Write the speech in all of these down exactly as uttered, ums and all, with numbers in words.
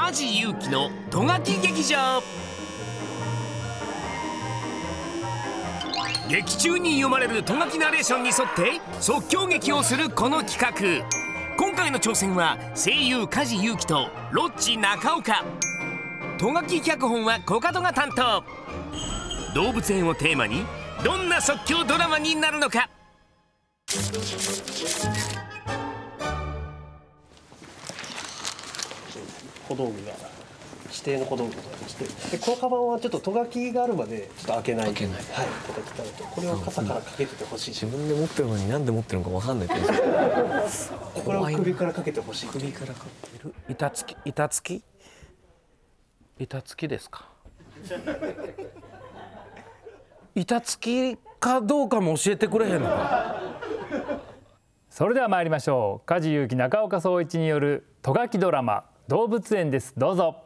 梶裕貴のト書き劇場。劇中に読まれるト書きナレーションに沿って即興劇をするこの企画。今回の挑戦は声優梶裕貴とロッチ中岡。ト書き脚本はコカドが担当。動物園をテーマにどんな即興ドラマになるのか。 小道具が指定の小道具がありまして、でこのカバンはちょっとト書きがあるまでちょっと開けない、開けない、はい、形になると、これを肩からかけててほしい。 自分で持ってるのになんで持ってるのかわかんないけど、 これを首からかけてほしい。 首からかける。 板付き、板付き、板付きですか。板付きかどうかも教えてくれへんのか。 それでは参りましょう。梶裕貴、中岡創一によるト書きドラマ動物園です。どうぞ。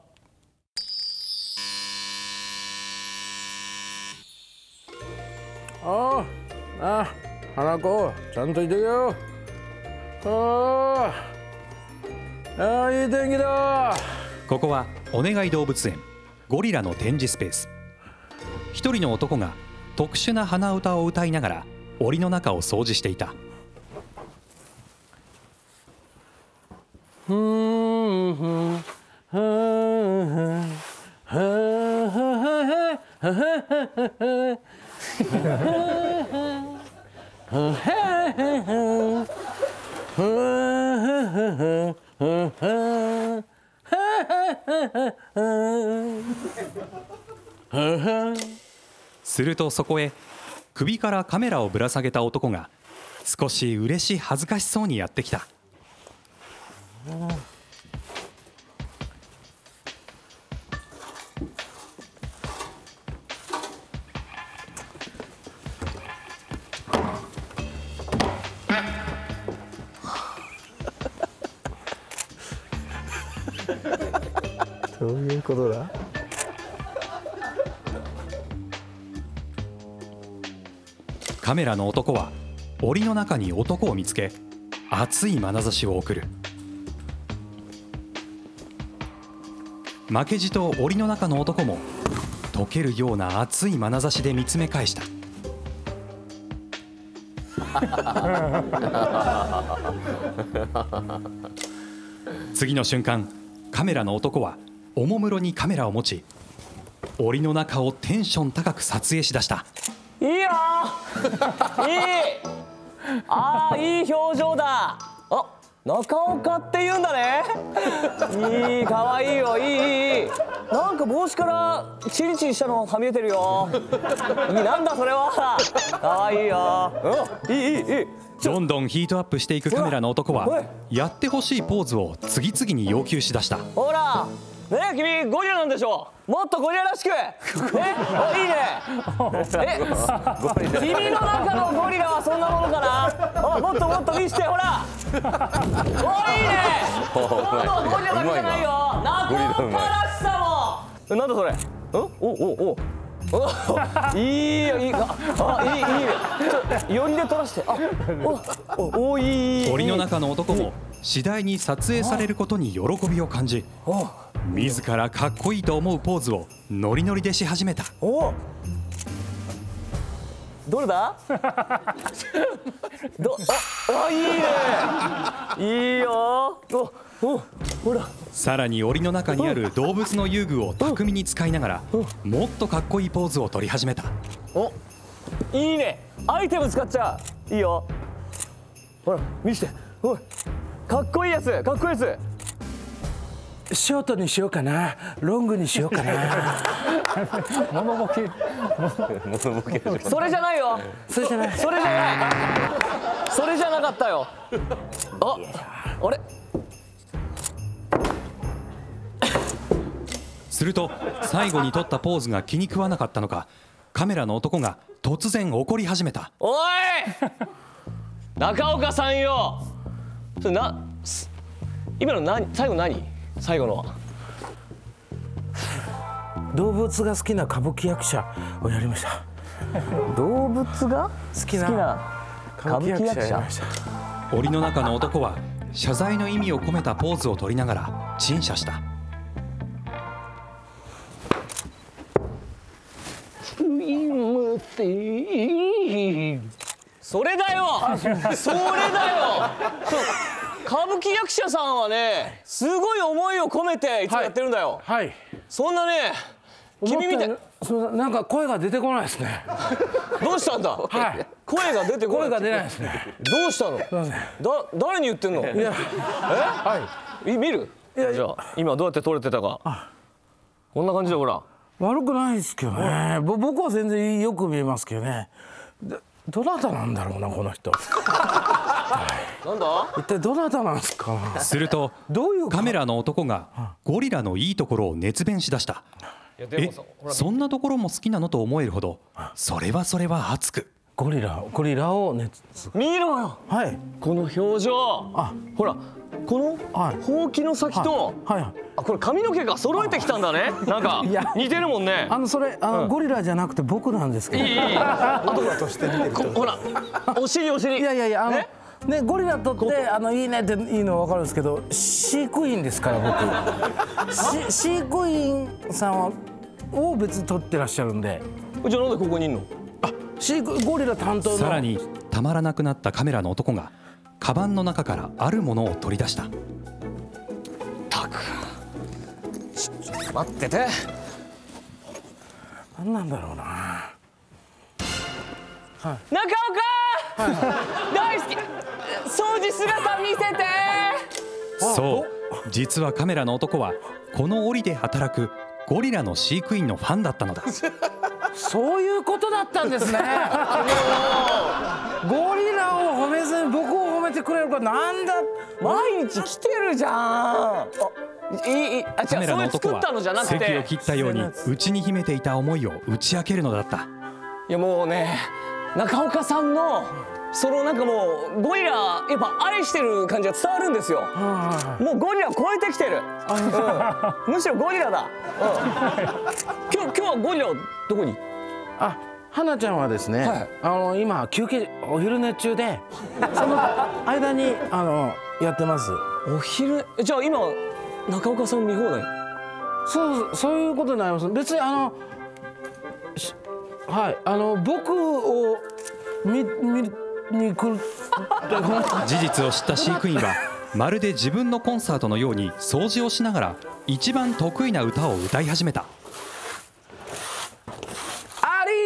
ああ、ああ、花子ちゃんといてけよ。ああ、ああ、いい天気だ。 ここはお願い動物園ゴリラの展示スペース。一人の男が特殊な鼻歌を歌いながら檻の中を掃除していた。 ふんふんはあはあはあはあ。 するとそこへ首からカメラをぶら下げた男が少し嬉し恥ずかしそうにやってきた。 どういうことだ。 カメラの男は檻の中に男を見つけ熱い眼差しを送る。負けじと檻の中の男も溶けるような熱い眼差しで見つめ返した。次の瞬間、カメラの男はおもむろにカメラを持ち檻の中をテンション高く撮影しだした。 いいよいいあーいい表情だ。あ、中岡って言うんだね。いい、かわいいよ。いいいい。なんか帽子からチリチリしたのはみ出てるよ。いい、なんだそれは。かわいいよ。うん、いいいいいい。 どんどんヒートアップしていくカメラの男はやってほしいポーズを次々に要求しだした。 ほらねえ、君ゴリラなんでしょ。もっとゴリラらしくね。お、いいね。え、君の中のゴリラはそんなものかな。お、もっともっと見してほら。お、いいね。どんどんゴリラだけじゃないよ。中岡らしさも。なんだそれ。ん、おおおおいいよ、いいか。あ、いいいいね。ちょ、寄りで撮らして。あ、おおお、いい。 檻の中の男も次第に撮影されることに喜びを感じ、自らかっこいいと思うポーズをノリノリでし始めた。 お、どれだ。ど、あ、あ、いいね。いいよ。おお、ほら。 さらに檻の中にある動物の遊具を巧みに使いながらもっとかっこいいポーズを取り始めた。 お、いいね。アイテム使っちゃう。いいよ。ほら見して。おい、かっこいいやつ、かっこいいやつ。 ショートにしようかな、ロングにしようかな。 モノボケ。 それじゃないよ。 それじゃない。 それじゃない。それじゃなかったよ。あ、あれ。 すると最後に撮ったポーズが気に食わなかったのか、カメラの男が突然怒り始めた。 おい中岡さんよ。それな、今の何、最後何、最後のは。 動物が好きな歌舞伎役者をやりました。 動物が好きな歌舞伎役者。 檻の中の男は謝罪の意味を込めたポーズを取りながら陳謝した。 それだよそれだよ歌舞伎役者さんはねすごい思いを込めていつもやってるんだよ。 はい。 そんなね君みたいそうなんか声が出てこないですね。 どうしたんだ。 はい。 声が出てこない。 声が出ないですね。 どうしたの。だ誰に言ってんの。いや。え？はい。見る。じゃあ今どうやって撮れてたか。こんな感じでほら。 悪くないですけどね。僕は全然よく見えますけどね。どなたなんだろうなこの人。 なんだ。 一体どなたなんですか。 するとどういうカメラの男がゴリラのいいところを熱弁しだした。え、そんなところも好きなのと思えるほど、それはそれは熱く。 ゴリラゴリラを熱見ろよ。 はい。 この表情。あ、ほらこのほうきの先と、はいはい、あこれ髪の毛が揃えてきたんだね。なんか似てるもんね。 あのそれあの、うん、ゴリラじゃなくて僕なんですけど。いいいい。 後だとして見てる。ほらお尻お尻。いやいやいやあのねゴリラとってあのいいねっていいのは分かるんですけど飼育員ですから僕。飼育員さんはを別に撮ってらっしゃるんで。 じゃあなんでここにいんの。 あ飼育ゴリラ担当の。 さらにたまらなくなったカメラの男がカバンの中からあるものを取り出した。 たくちょっと待ってて。 何なんだろうな。 はい、中岡、はいはい、大好き掃除姿見せて。 そう実はカメラの男はこの檻で働くゴリラの飼育員のファンだったのだ。 そういうことだったんですね。ゴリラを褒めずに僕を褒めてくれるからなんだ。 毎日来てるじゃん。あいいあカメラの男は席を切ったように内に秘めていた思いを打ち明けるのだった。 いやもうね中岡さんのそのなんかもうゴリラやっぱ愛してる感じが伝わるんですよ。もうゴリラ超えてきてる、うん、むしろゴリラだ、うん、今日今日はゴリラどこに。 あ花ちゃんはですね、はい、あの今休憩お昼寝中でその間にあのやってます。 お昼じゃあ今中岡さん見放題。 そうそういうことになります。別にあのはいあの僕を見見に来る事実を知った飼育員はまるで自分のコンサートのように掃除をしながら一番得意な歌を歌い始めた。 あり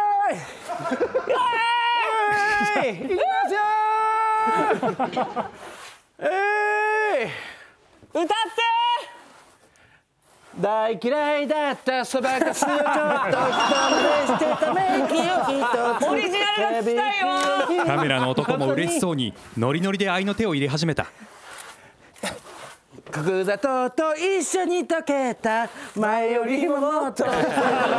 ないいきますよえい歌って大嫌いだったそばかすをちょっと一目してため息を一つオリジナルが聞きたいよ。 カメラの男も嬉しそうにノリノリで合いの手を入れ始めた。 角砂糖と一緒に溶けた前よりももっと違うよ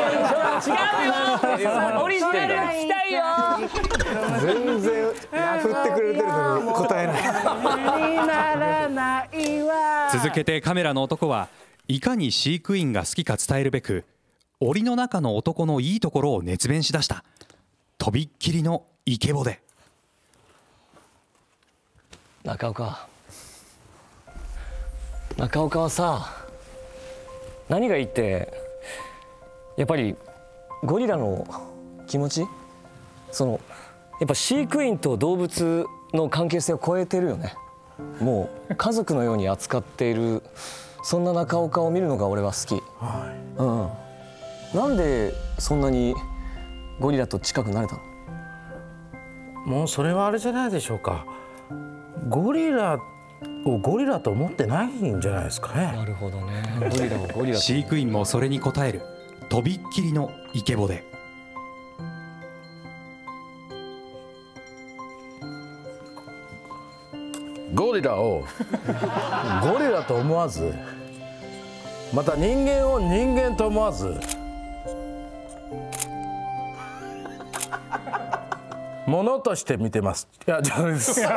オリジナルが聞きたいよ。 全然振ってくれてるのに答えない。 ならないわ。 続けてカメラの男はいかに飼育員が好きか伝えるべく檻の中の男のいいところを熱弁しだした。とびっきりのイケボで。 中岡中岡はさ何がいいってやっぱりゴリラの気持ちそのやっぱ飼育員と動物の関係性を超えてるよね。もう家族のように扱っているそんな中岡を見るのが俺は好き、はいうん、なんでそんなにゴリラと近くなれたの。 もうそれはあれじゃないでしょうか。ゴリラをゴリラと思ってないんじゃないですかね。 なるほどね。ゴリラをゴリラと飼育員もそれに応えるとびっきりのイケボで。 ゴリラをゴリラと思わずまた人間を人間と思わずものとして見てます。いや、ダメです。い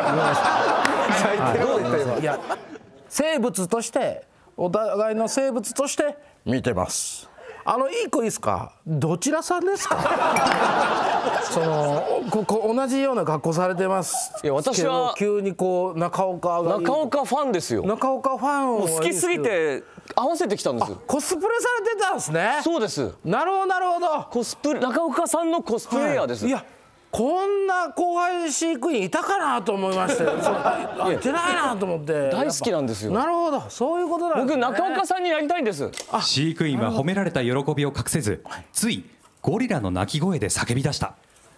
や、生物としてお互いの生物として見てます。 あのいい子いいですか。どちらさんですか。そのここ同じような格好されてますけど。 いや私は急にこう中岡がいい。 中岡ファンですよ。 中岡ファンをもう好きすぎて合わせてきたんです。 コスプレされてたんですね。 そうです。 なるほどなるほど。 コスプレ中岡さんのコスプレイヤーです。 はい、いやこんな後輩飼育員いたかなと思いまして、いてないなと思って大好きなんですよ。 なるほど、そういうことなんですね。 僕中岡さんになりたいんです。 飼育員は褒められた喜びを隠せず、ついゴリラの鳴き声で叫び出した。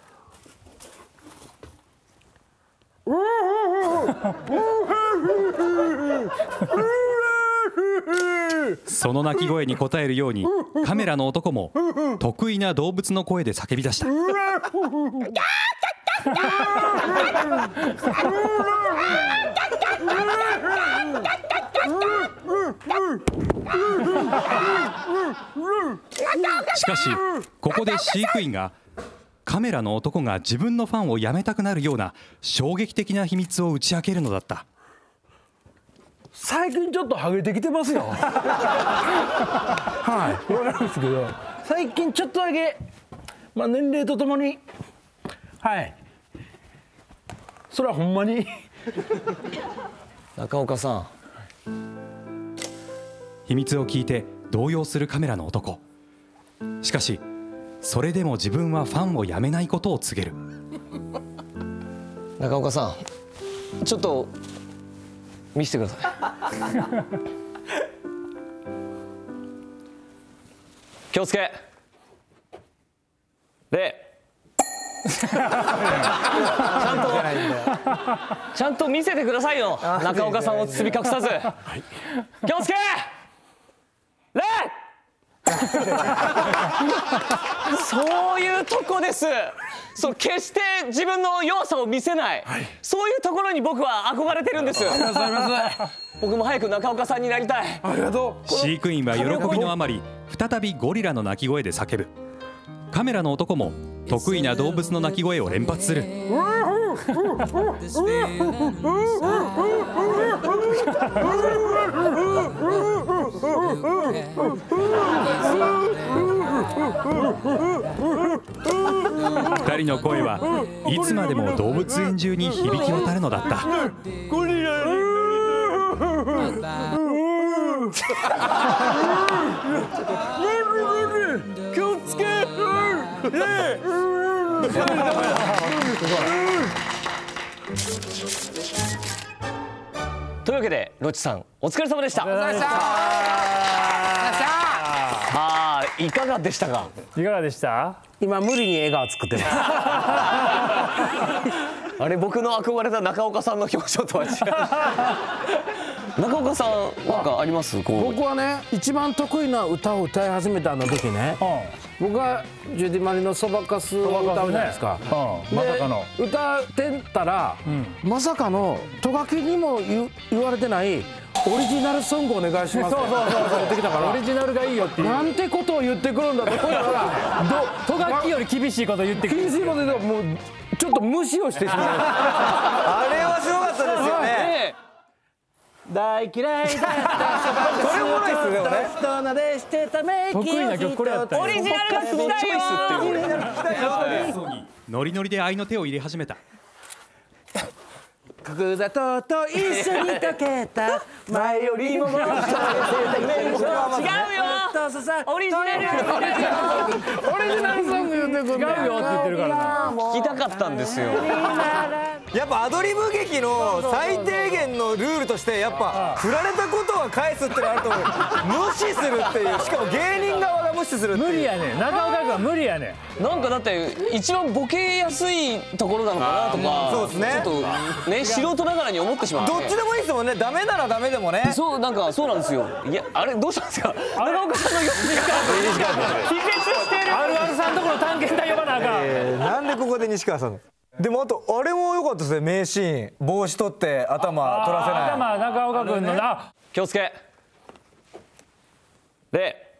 その鳴き声に応えるようにカメラの男も得意な動物の声で叫び出した。しかしここで飼育員がカメラの男が自分のファンをやめたくなるような衝撃的な秘密を打ち明けるのだった。 最近ちょっとハゲてきてますよ。はい、わかるんですけど、最近ちょっとだけ、まあ、年齢とともに、はい、それはほんまに。 中岡さん。秘密を聞いて動揺するカメラの男。しかしそれでも自分はファンをやめないことを告げる。 中岡さん、ちょっと見せてください。気をつけ。で、ちゃんとちゃんと見せてくださいよ。中岡さんを包み隠さず。気をつけ。で。そういうとこです。そう決して自分の弱さを見せない、はい、そういうところに僕は憧れてるんです。僕も早く中岡さんになりたい。 ありがとう。 飼育員は喜びのあまり再びゴリラの鳴き声で叫ぶ。カメラの男も得意な動物の鳴き声を連発する。二人の声はいつまでも動物園中に響き渡るのだった。 ゴリラ気をつけ。 というわけでロッチさんお疲れ様でした。 お疲れ様でした。 さあいかがでしたか。 いかがでした。 今無理に笑顔作ってます。 あれ僕の憧れた中岡さんの表情とは違う。中岡さんなんかあります。こう僕はね一番得意な歌を歌い始めたあの時ね、うん、僕はジュディマリのそばかすを歌うじゃないですか、 うん、まさかの歌ってたら、うん、まさかのトガキにも 言, 言われてないオリジナルソングお願いします。そうそうそうそうってきたからオリジナルがいいよっていうなんてことを言ってくるんだと思ったらトガキより厳しいこと言ってくる。 厳しいこと言うともうちょっと無視をしてしまう。 あれはすごかったですよね。 大嫌いだった。 これおもろいっすね。 人なでしてため息を得意な曲これやったよ。 オリジナルが聞きたいよ。 ノリノリで愛の手を入れ始めた。 角砂糖と一緒に溶けた前よりももっと違うよ。 オリジナルオリジナルソング言ってくんだよ。 違うよって言ってるからな。 聞きたかったんですよ。 やっぱアドリブ劇の最低限のルールとしてやっぱ振られたことは返すってのあると思う。無視するっていう、しかも芸人側が無視するっていう。 無理やねん。中岡君は無理やねん。なんかだって一番ボケやすいところなのかなとか、 そうですね。 ちょっとね素人ながらに思ってしまう。 どっちでもいいですもんね。ダメならダメでもね。 そうなんかそうなんですよ。いやあれどうしたんですか。中岡さんのよっつから気絶してる。 あるあるさんところ探検隊呼ばなあかん。 えー、なんでここで西川さん。でもあとあれも良かったですね。名シーン帽子取って頭取らせない。 頭中岡君のな。 気をつけ。で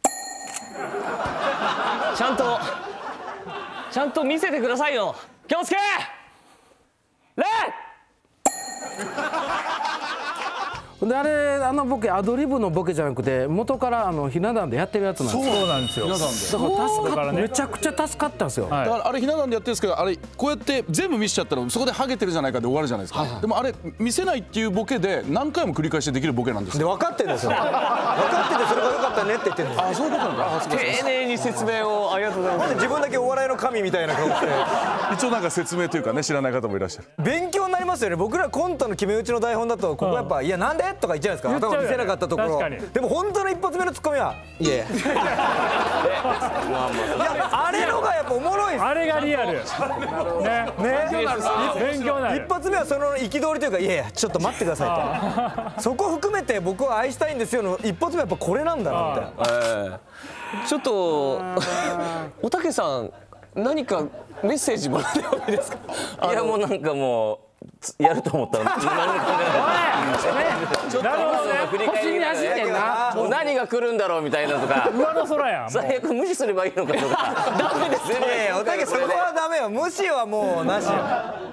ちゃんとちゃんと見せてくださいよ。気をつけ。でであれあのボケアドリブのボケじゃなくて元からあのひな壇でやってるやつなんですよ。 そうなんですよ。 だから助かっめちゃくちゃ助かったんですよ。 だからあれひな壇でやってるんですけど、あれこうやって全部見せちゃったらそこでハゲてるじゃないかで終わるじゃないですか。でもあれ見せないっていうボケで何回も繰り返してできるボケなんですで分かってるんですよ。分かっててそれが良かったねって言ってるんですよ。 あ、そういうことなんだ。 丁寧に説明をありがとうございます。 なんで自分だけお笑いの神みたいな顔して一応なんか説明というかね、知らない方もいらっしゃる。 勉強になりますよね。僕らコントの決め打ちの台本だとここやっぱ「いやなんで?」とか言っちゃうんですか。頭見せなかったところ。でも本当の一発目のツッコミは「いやいやあれのがやっぱおもろいです。 あれがリアル。ね。勉強になる。 一発目はその憤りというか「いやいやちょっと待ってください」と。そこ含めて僕は愛したいんですよの一発目やっぱこれなんだなみたいな。 えー、ちょっとおたけさん何かメッセージもらってもいいですか。いやもうなんかもうやると思ったら何も考えない。なるほどね。 星に走ってんな。 もう何が来るんだろうみたいなとか。 上の空やん。 最悪無視すればいいのかとか。ダメですね。 おたけそこはダメよ。無視はもうなしよ。